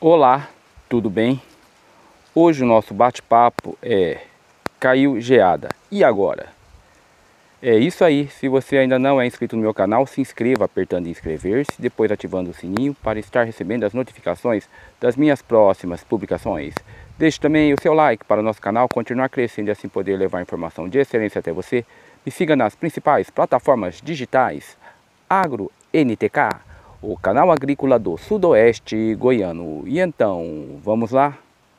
Olá, tudo bem? Hoje o nosso bate-papo caiu geada. E agora? É isso aí, se você ainda não é inscrito no meu canal, se inscreva apertando em inscrever-se, depois ativando o sininho para estar recebendo as notificações das minhas próximas publicações. Deixe também o seu like para o nosso canal continuar crescendo e assim poder levar informação de excelência até você. Me siga nas principais plataformas digitais Agro NTK, o canal agrícola do Sudoeste Goiano. E então, vamos lá?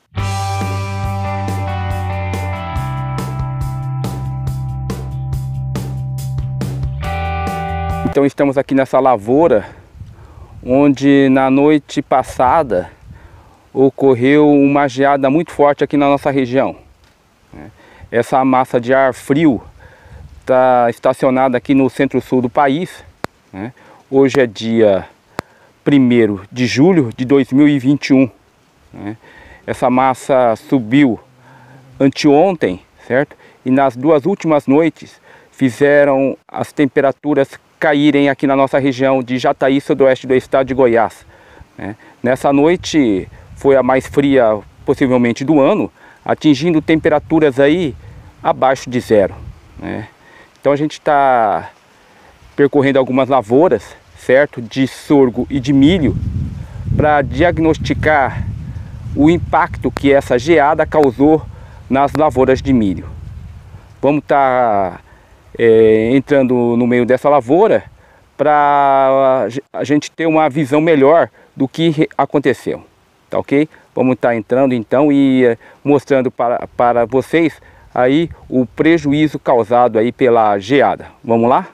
Então estamos aqui nessa lavoura, onde na noite passada ocorreu uma geada muito forte aqui na nossa região. Essa massa de ar frio está estacionada aqui no centro-sul do país. Hoje é dia 1º de julho de 2021. Essa massa subiu anteontem, certo? E nas duas últimas noites fizeram as temperaturas caírem aqui na nossa região de Jataí, sudoeste do estado de Goiás. Nessa noite foi a mais fria possivelmente do ano, atingindo temperaturas aí abaixo de zero. Então a gente está percorrendo algumas lavouras, certo, de sorgo e de milho, para diagnosticar o impacto que essa geada causou nas lavouras de milho. Vamos estar entrando no meio dessa lavoura para a gente ter uma visão melhor do que aconteceu, tá ok? Vamos estar entrando então e mostrando para vocês aí o prejuízo causado aí pela geada. Vamos lá?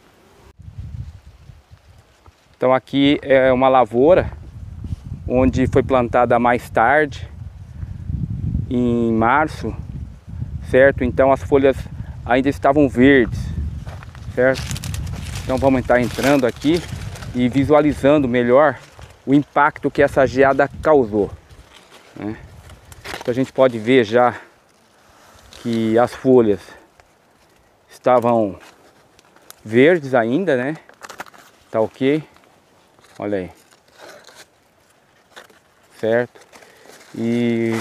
Então aqui é uma lavoura onde foi plantada mais tarde, em março, certo? Então as folhas ainda estavam verdes, certo? Então vamos estar entrando aqui e visualizando melhor o impacto que essa geada causou. Então a gente pode ver já que as folhas estavam verdes ainda, né? Tá ok? Olha aí. Certo? E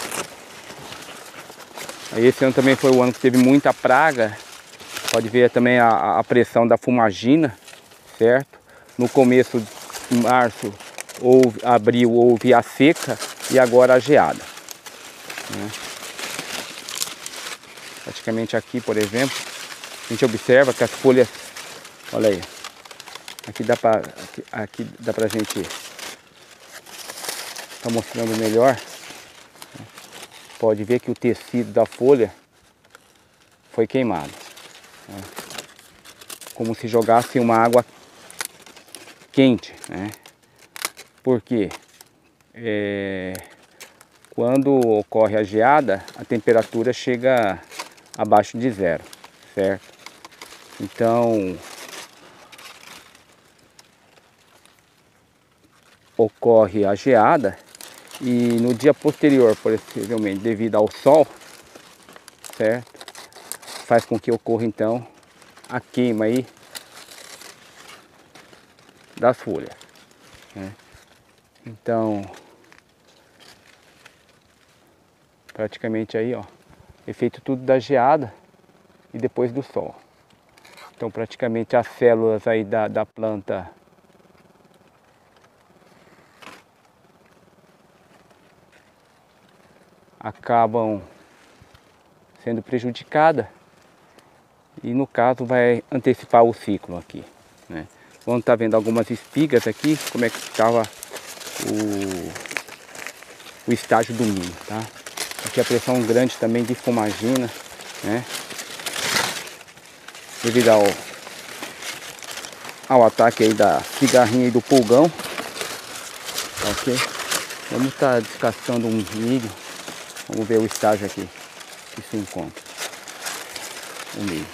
esse ano também foi o ano que teve muita praga. Pode ver também a pressão da fumagina, certo? No começo de março, abril, houve a seca e agora a geada. Praticamente aqui, por exemplo, a gente observa que as folhas, olha aí, aqui dá pra gente tá mostrando melhor. Pode ver que o tecido da folha foi queimado, como se jogasse uma água quente, porque quando ocorre a geada, a temperatura chega abaixo de zero, certo? Então ocorre a geada e no dia posterior, possivelmente devido ao sol, certo? Faz com que ocorra então a queima aí das folhas. Então praticamente aí, ó, efeito tudo da geada e depois do sol. Então praticamente as células aí da planta acabam sendo prejudicadas e no caso vai antecipar o ciclo aqui, Vamos estar vendo algumas espigas aqui, como é que estava o estágio do milho, tá? Aqui a pressão grande também de fumagina, devido ao ataque aí da cigarrinha e do pulgão, tá ok? Vamos estar descascando um milho. Vamos ver o estágio aqui que se encontra o milho.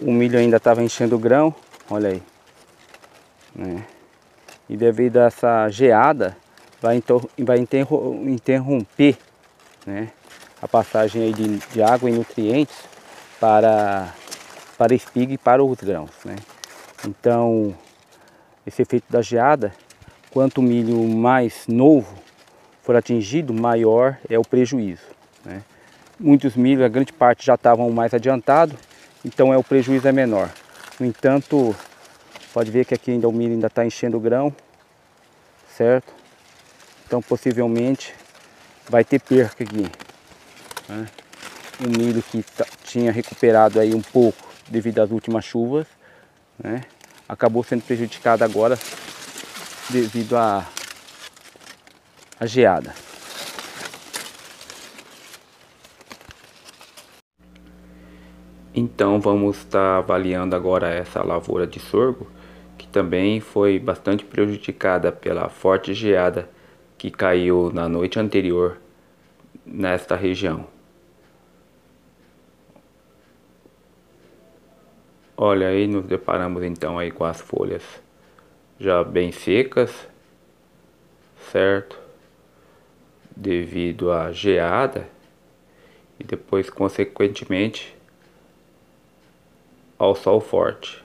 o milho ainda estava enchendo o grão, olha aí, né? E devido a essa geada, vai interromper, né, a passagem aí de água e nutrientes para a espiga e para os grãos, né? Então, esse efeito da geada, quanto o milho mais novo for atingido, maior é o prejuízo, né? Muitos milhos, a grande parte já estavam mais adiantados, então o prejuízo é menor. No entanto, pode ver que aqui ainda o milho ainda está enchendo o grão, certo? Então possivelmente vai ter perca aqui, né? O milho que tinha recuperado aí um pouco devido às últimas chuvas, né, acabou sendo prejudicado agora devido à geada. Então vamos estar avaliando agora essa lavoura de sorgo, que também foi bastante prejudicada pela forte geada que caiu na noite anterior nesta região. Olha aí, nos deparamos então aí com as folhas já bem secas, certo? Devido à geada e depois consequentemente ao sol forte.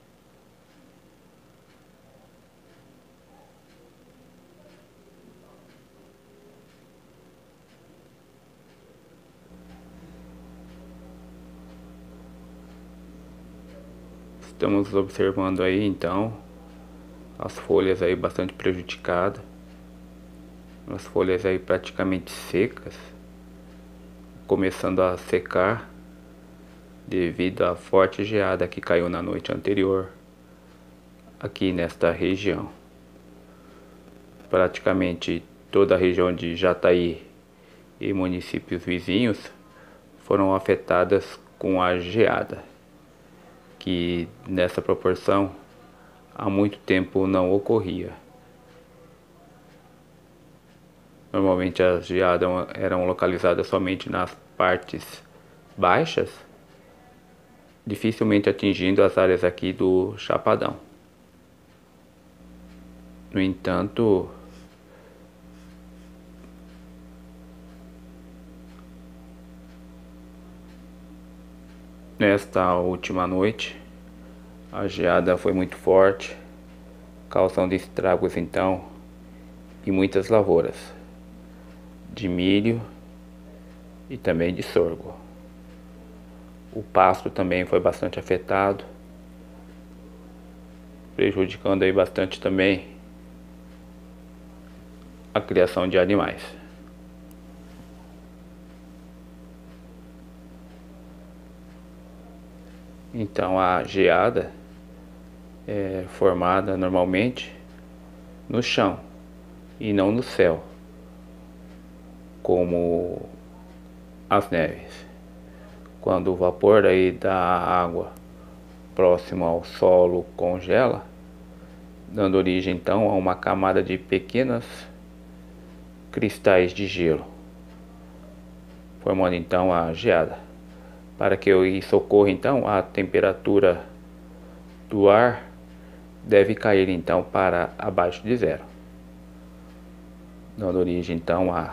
Estamos observando aí então as folhas aí bastante prejudicadas, as folhas aí praticamente secas, começando a secar devido à forte geada que caiu na noite anterior aqui nesta região. Praticamente toda a região de Jataí e municípios vizinhos foram afetadas com a geada, que nessa proporção há muito tempo não ocorria. Normalmente as geadas eram localizadas somente nas partes baixas, dificilmente atingindo as áreas aqui do Chapadão. No entanto, nesta última noite, a geada foi muito forte, causando estragos então em muitas lavouras de milho e também de sorgo. O pasto também foi bastante afetado, prejudicando aí bastante também a criação de animais. Então a geada é formada normalmente no chão e não no céu, como as neves. Quando o vapor aí da água próximo ao solo congela, dando origem então a uma camada de pequenos cristais de gelo, formando então a geada. Para que isso ocorra então, a temperatura do ar deve cair então para abaixo de zero, dando origem então a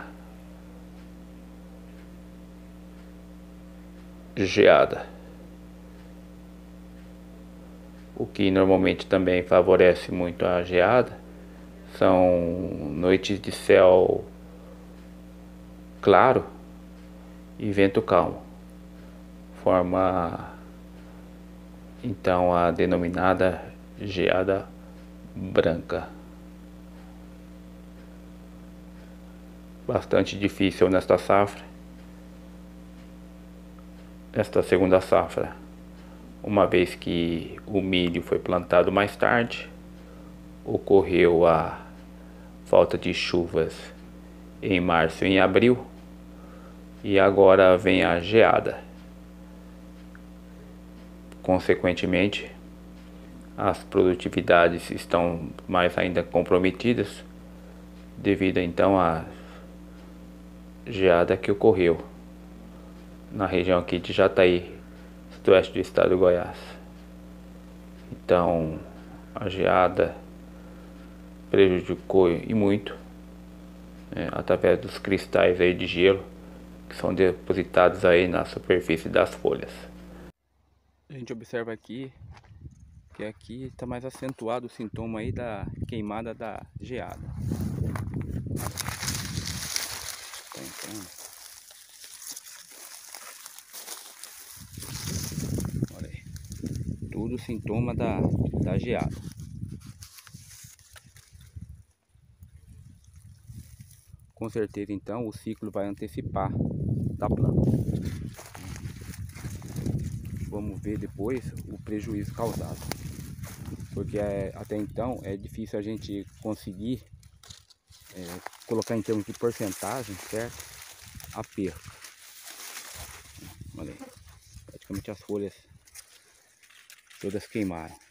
geada. O que normalmente também favorece muito a geada são noites de céu claro e vento calmo. Forma então a denominada geada branca. Bastante difícil nesta safra, esta segunda safra, uma vez que o milho foi plantado mais tarde, ocorreu a falta de chuvas em março e em abril, e agora vem a geada. Consequentemente, as produtividades estão mais ainda comprometidas devido então à geada que ocorreu na região aqui de Jataí, sudoeste do estado de Goiás. Então a geada prejudicou e muito, através dos cristais aí de gelo que são depositados aí na superfície das folhas. A gente observa aqui que aqui está mais acentuado o sintoma aí da queimada da geada. Tá entrando. Olha aí, tudo sintoma da geada. Com certeza então o ciclo vai antecipar da planta. Vamos ver depois o prejuízo causado, porque até então é difícil a gente conseguir colocar em termos de porcentagem, certo? A perca. Olha aí, praticamente as folhas todas queimaram.